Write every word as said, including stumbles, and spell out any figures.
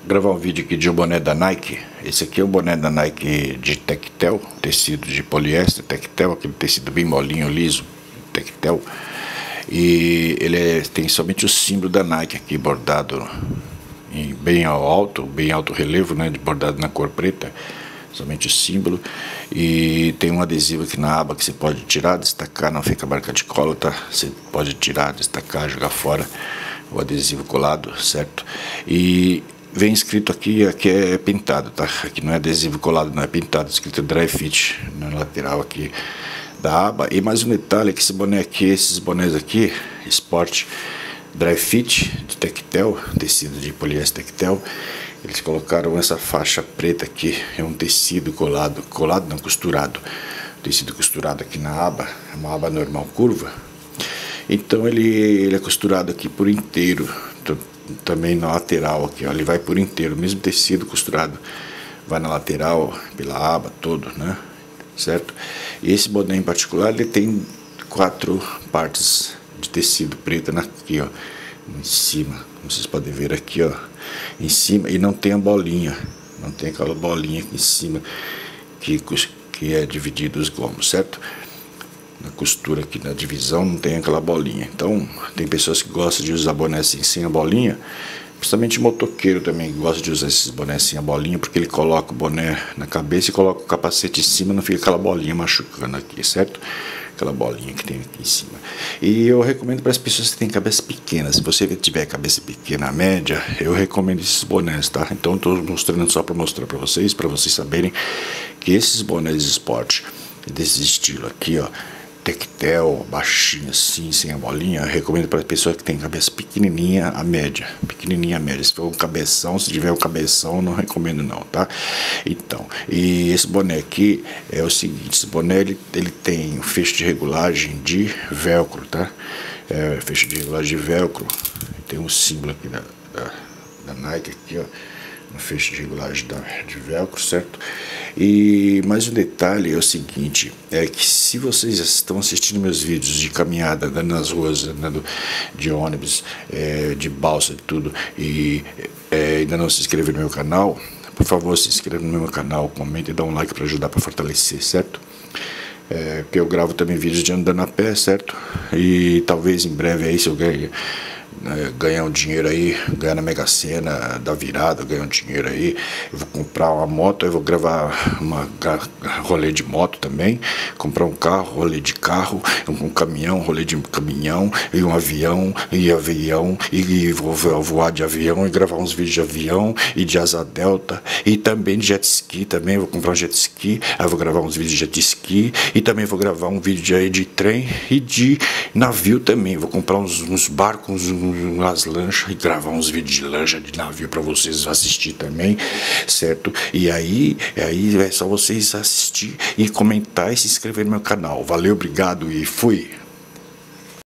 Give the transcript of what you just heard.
Gravar um vídeo aqui de um boné da Nike. Esse aqui é o boné da Nike de tectel, tecido de poliéster, tectel, aquele tecido bem molinho, liso, tectel. E ele é, tem somente o símbolo da Nike aqui bordado em bem alto, bem alto relevo, né, bordado na cor preta, somente o símbolo. E tem um adesivo aqui na aba que você pode tirar, destacar, não fica marca de cola, tá? Você pode tirar, destacar, jogar fora o adesivo colado, certo? E vem escrito aqui, aqui é pintado, tá? Aqui não é adesivo colado, não é pintado, escrito Dry Fit na lateral aqui da aba. E mais um detalhe é que esse boné aqui, esses bonés aqui, Sport Dry Fit de tectel, tecido de poliéster tectel, eles colocaram essa faixa preta aqui, é um tecido colado, colado não, costurado, tecido costurado aqui na aba, é uma aba normal curva. Então ele, ele é costurado aqui por inteiro, também na lateral aqui, ó, ele vai por inteiro, mesmo tecido costurado, vai na lateral, pela aba todo, né, certo? E esse boné em particular, ele tem quatro partes de tecido preta aqui, ó, em cima, como vocês podem ver aqui, ó, em cima, e não tem a bolinha, não tem aquela bolinha aqui em cima, que, que é dividido os gomos, certo? Na costura aqui na divisão não tem aquela bolinha. Então tem pessoas que gostam de usar boné assim, sem a bolinha, principalmente motoqueiro também gosta de usar esses bonés sem a bolinha, porque ele coloca o boné na cabeça e coloca o capacete em cima, não fica aquela bolinha machucando aqui, certo? Aquela bolinha que tem aqui em cima. E eu recomendo para as pessoas que têm cabeça pequena. Se você tiver cabeça pequena média, eu recomendo esses bonés, tá? Então estou mostrando só para mostrar para vocês, para vocês saberem que esses bonés de esporte desse estilo aqui, ó, tectel, baixinho assim, sem a bolinha, eu recomendo para pessoa que tem cabeça pequenininha a média, pequenininha a média. Se for um cabeção, se tiver um cabeção, não recomendo não, tá? Então, e esse boné aqui é o seguinte, esse boné ele, ele tem um fecho de regulagem de velcro, tá? É, fecho de regulagem de velcro, tem um símbolo aqui da, da, da Nike aqui, ó, um fecho de regulagem da, de velcro, certo? E mais um detalhe é o seguinte, é que se vocês estão assistindo meus vídeos de caminhada, andando nas ruas, andando de ônibus, é, de balsa e tudo, e é, ainda não se inscreveram no meu canal, por favor se inscreva no meu canal, comente e dá um like para ajudar, para fortalecer, certo? É, porque eu gravo também vídeos de andando a pé, certo? E talvez em breve aí, se eu ganhar ganhar um dinheiro aí, ganhar na Mega Sena da virada, ganhar um dinheiro aí, eu vou comprar uma moto, eu vou gravar uma rolê de moto também, comprar um carro, rolê de carro, um caminhão, rolê de caminhão, e um avião, e avião, e vou voar de avião, e gravar uns vídeos de avião, e de asa delta, e também de jet ski também, vou comprar um jet ski, aí vou gravar uns vídeos de jet ski, e também vou gravar um vídeo de, de trem, e de navio também, vou comprar uns, uns barcos, uns umas lanchas e gravar uns vídeos de lancha, de navio para vocês assistir também, certo? E aí, aí é só vocês assistir e comentar e se inscrever no meu canal. Valeu, obrigado e fui!